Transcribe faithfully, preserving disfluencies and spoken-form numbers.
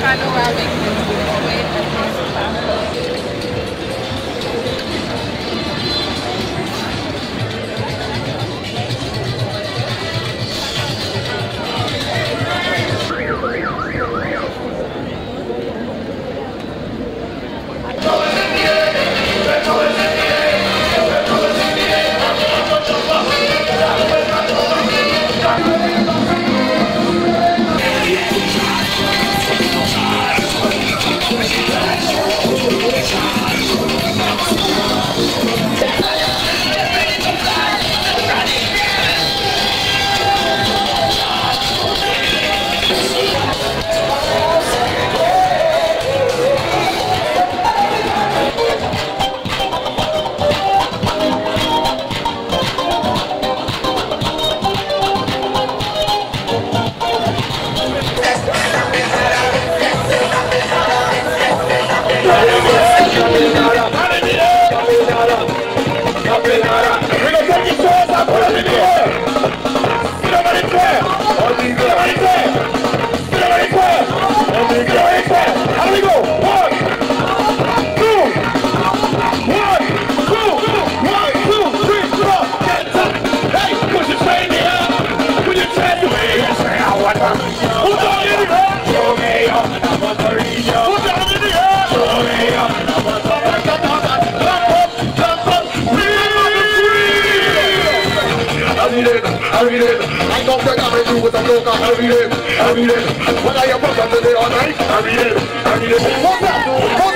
I don't think I'm going to do with a local. I read it, I read it. When I am up under the all night, I read it, I read it. What's that?